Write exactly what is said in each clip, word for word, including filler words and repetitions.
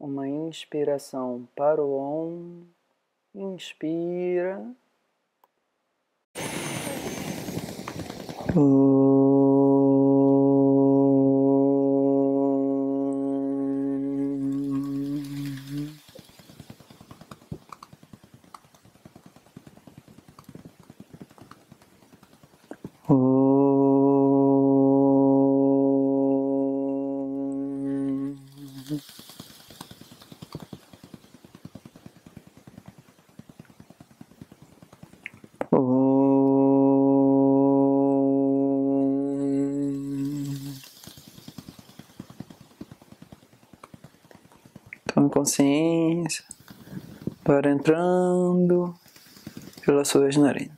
uma inspiração para o Om. Inspira. Tome consciência do ar entrando pelas suas narinas.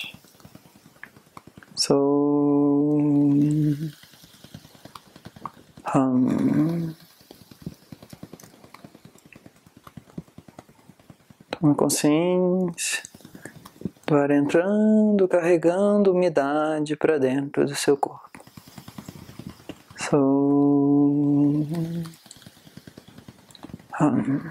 So, hum. Tome consciência do ar entrando, carregando umidade para dentro do seu corpo. So, hum.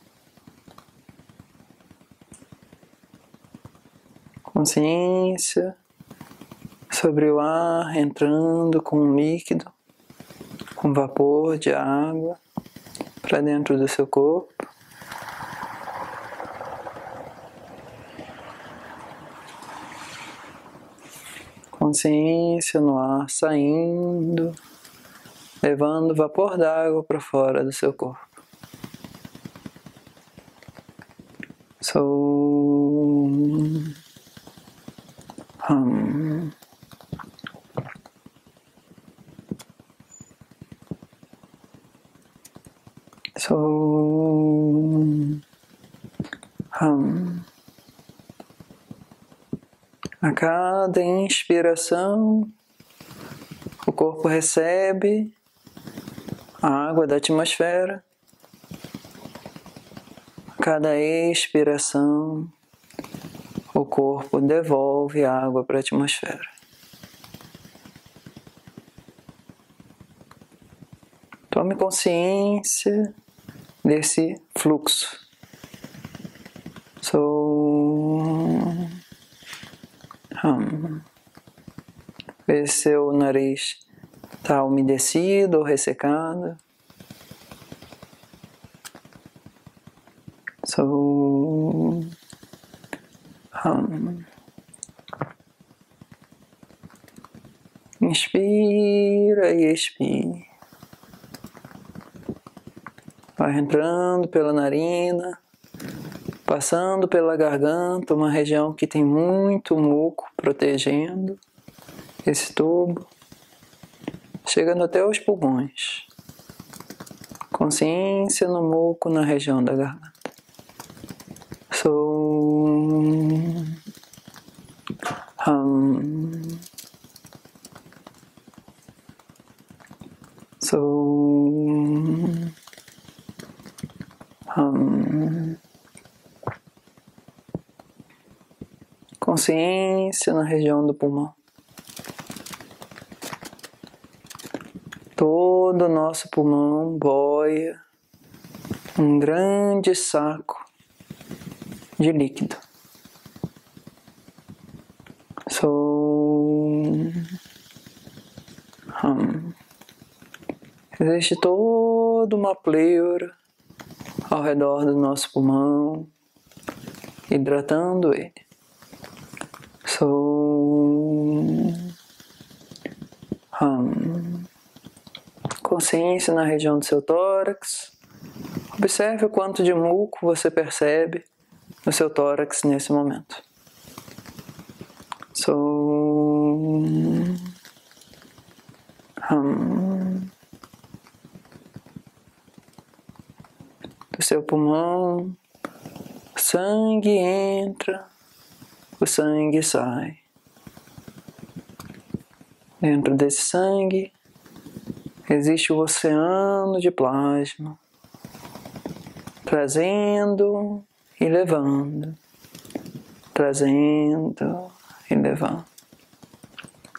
Consciência sobre o ar entrando com um líquido, com vapor de água para dentro do seu corpo. Consciência no ar saindo, levando vapor d'água para fora do seu corpo. So, hum. So, hum. A cada inspiração, o corpo recebe a água da atmosfera. A cada expiração, o corpo devolve a água para a atmosfera. Tome consciência desse fluxo. So, hum. Vê se seu nariz está umedecido ou ressecado. So, hum. Inspira e expire. Vai entrando pela narina, passando pela garganta, uma região que tem muito muco protegendo esse tubo, chegando até os pulmões. Consciência no muco na região da garganta. So, hum. So, hum. Consciência na região do pulmão. Todo o nosso pulmão boia um grande saco de líquido. So, hum. Existe toda uma pleura ao redor do nosso pulmão, hidratando ele. So, hum. Consciência na região do seu tórax. Observe o quanto de muco você percebe no seu tórax nesse momento. So, hum. Do seu pulmão, o sangue entra, o sangue sai. Dentro desse sangue existe o oceano de plasma, trazendo e levando, trazendo e levando.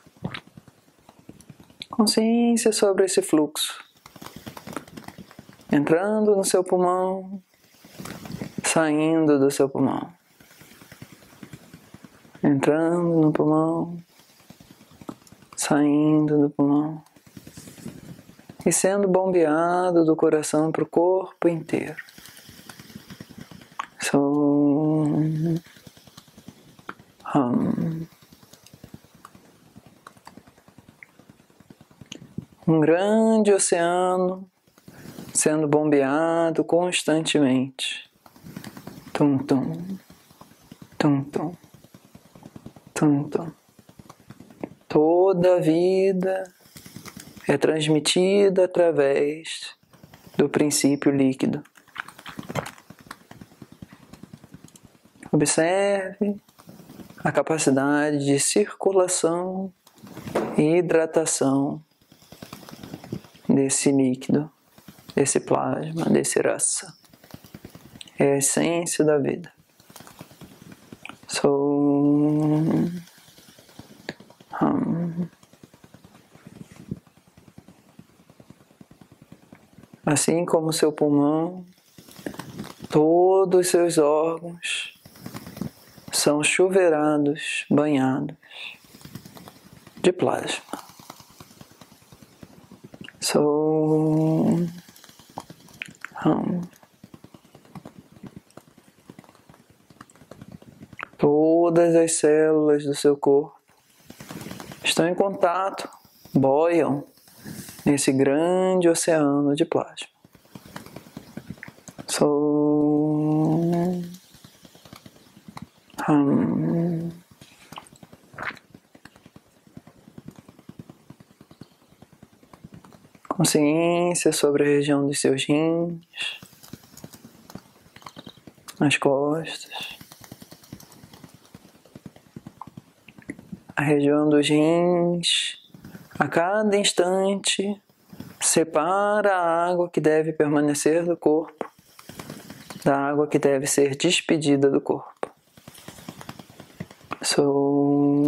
Consciência sobre esse fluxo. entrando no seu pulmão, saindo do seu pulmão. Entrando no pulmão, saindo do pulmão. E sendo bombeado do coração para o corpo inteiro. So, hum. Um grande oceano sendo bombeado constantemente. Tum, tum, tum, tum, tum, tum. Toda a vida é transmitida através do princípio líquido. Observe a capacidade de circulação e hidratação desse líquido, desse plasma, desse rasa. É a essência da vida. So, hum. Assim como seu pulmão, todos os seus órgãos são chuveirados, banhados de plasma. So, hum. Todas as células do seu corpo estão em contato, boiam nesse grande oceano de plasma. So, hum. Consciência sobre a região dos seus rins, as costas, a região dos rins, a cada instante, separa a água que deve permanecer do corpo da água que deve ser despedida do corpo. So,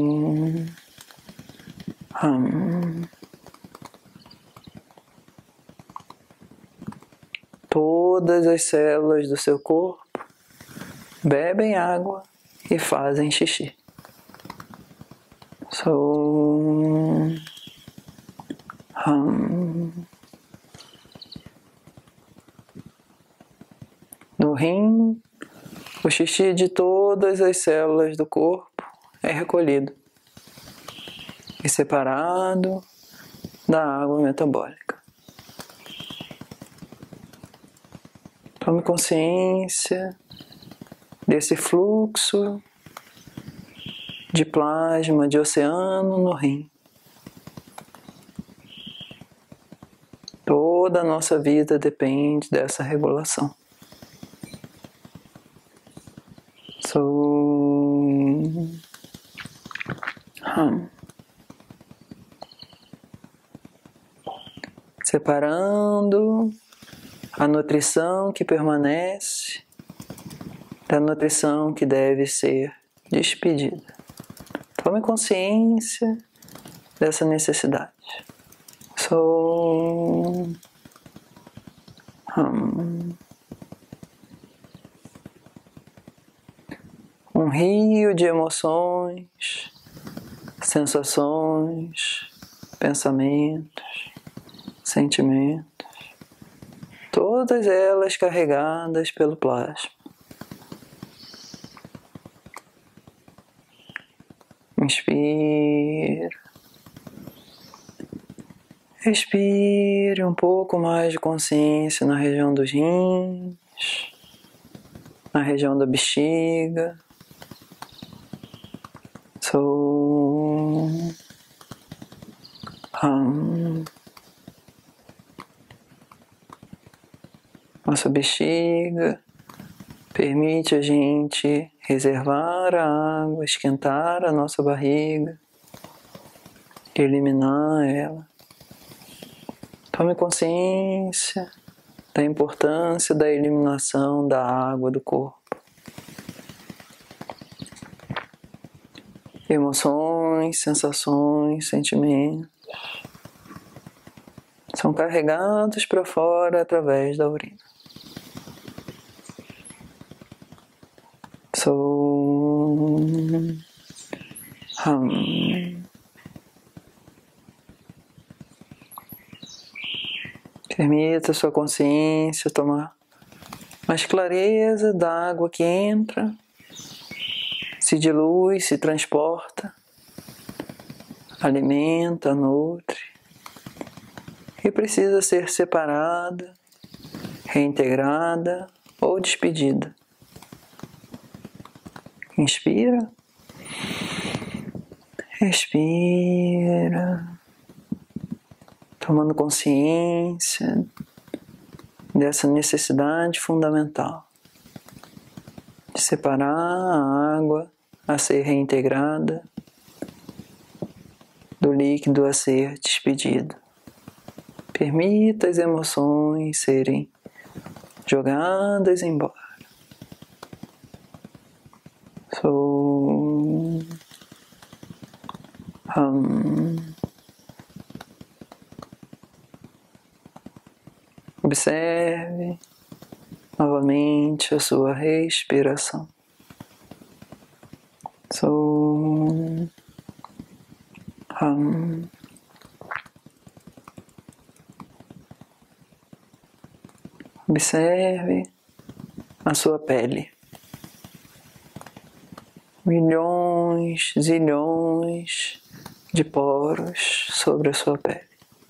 hum. Todas as células do seu corpo bebem água e fazem xixi. So, hum. No rim, o xixi de todas as células do corpo é recolhido e separado da água metabólica. Tome consciência desse fluxo de plasma, de oceano no rim. Toda a nossa vida depende dessa regulação. So, hum. Separando a nutrição que permanece da nutrição que deve ser despedida. Tome consciência dessa necessidade. So, hum. Um rio de emoções, sensações, pensamentos, sentimentos, todas elas carregadas pelo plasma. Inspira. Respire um pouco mais de consciência na região dos rins, na região da bexiga. So, hum. Nossa bexiga permite a gente reservar a água, esquentar a nossa barriga, eliminar ela. Tome consciência da importância da eliminação da água do corpo. Emoções, sensações, sentimentos são carregados para fora através da urina. So, hum. Permita sua consciência tomar mais clareza da água que entra, se dilui, se transporta, alimenta, nutre, e precisa ser separada, reintegrada ou despedida. Inspira, expira, tomando consciência dessa necessidade fundamental de separar a água a ser reintegrada do líquido a ser despedido. Permita as emoções serem jogadas embora. So, hum. Observe novamente a sua respiração. So, hum. Observe a sua pele. Milhões, zilhões de poros sobre a sua pele.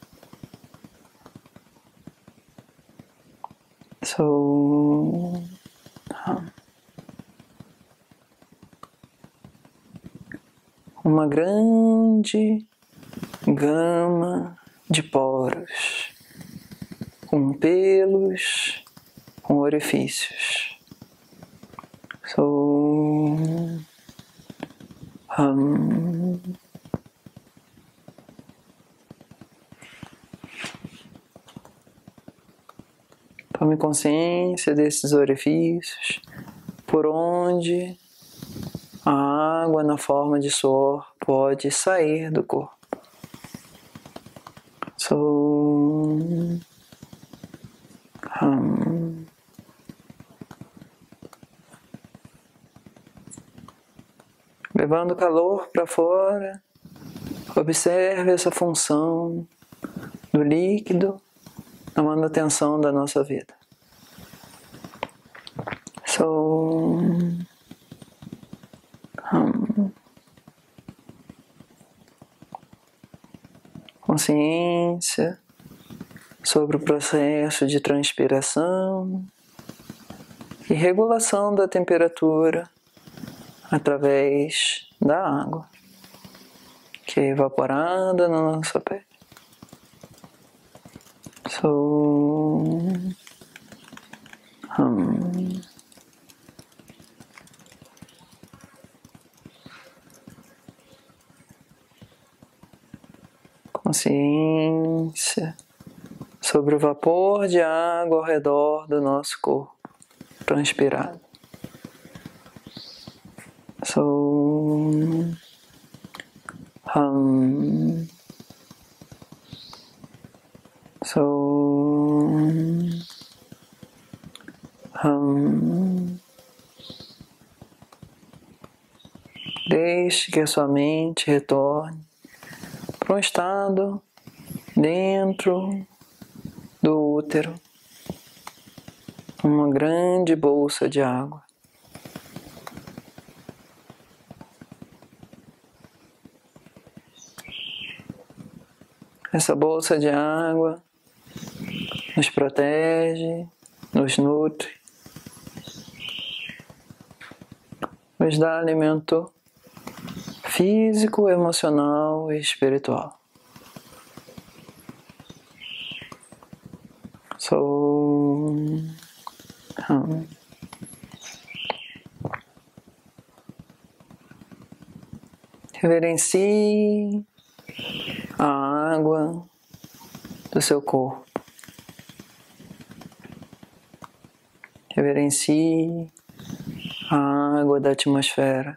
So, uma grande gama de poros, com pelos, com orifícios. So, hum. Tome consciência desses orifícios, por onde a água na forma de suor pode sair do corpo. So, hum. Levando calor para fora, observe essa função do líquido na manutenção da nossa vida. So, hum. Consciência sobre o processo de transpiração e regulação da temperatura através da água que é evaporada na nossa pele. So, hum. Consciência sobre o vapor de água ao redor do nosso corpo transpirado. So, hum. So, hum. Deixe que a sua mente retorne para um estado dentro do útero, uma grande bolsa de água. Essa bolsa de água nos protege, nos nutre, nos dá alimento físico, emocional e espiritual. So, hum. Reverencie a água do seu corpo. Reverencie a água da atmosfera.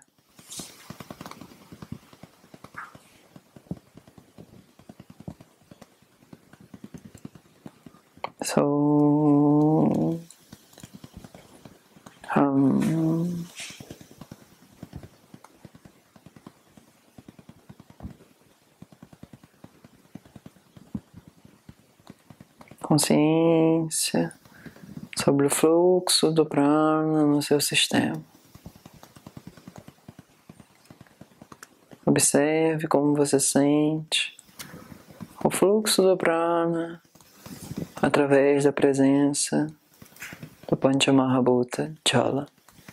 Hum. Consciência sobre o fluxo do prana no seu sistema. Observe como você sente o fluxo do prana através da presença do Panchamahabhuta Jala.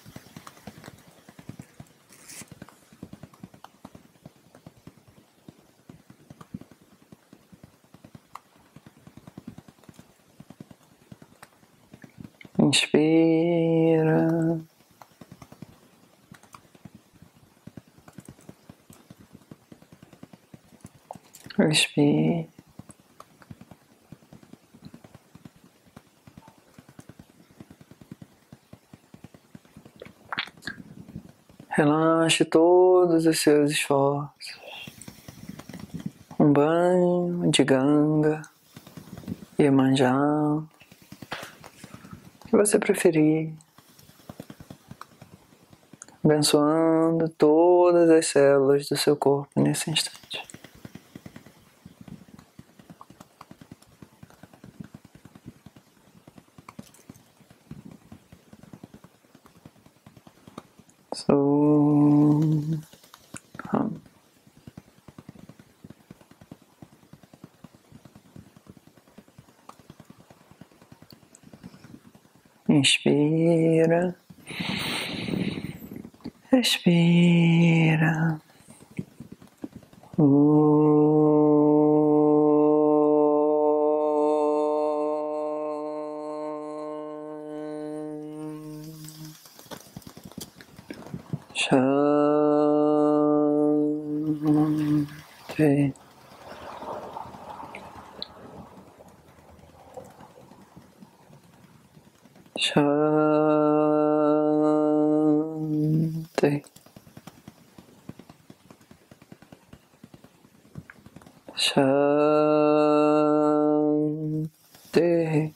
Inspira. Expire. Relaxe todos os seus esforços. Um banho de Ganga, Iemanjá, o que você preferir. Abençoando todas as células do seu corpo nesse instante. So, hum. Inspira, expira. Shanti. Shanti. Shanti.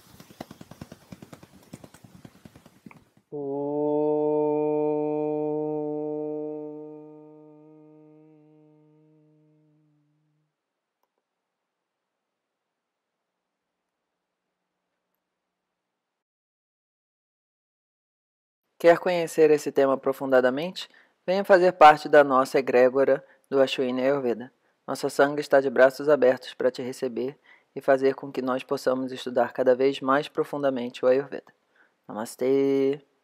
Quer conhecer esse tema aprofundadamente? Venha fazer parte da nossa egrégora do Ashwini Ayurveda. Nossa sangha está de braços abertos para te receber e fazer com que nós possamos estudar cada vez mais profundamente o Ayurveda. Namastê!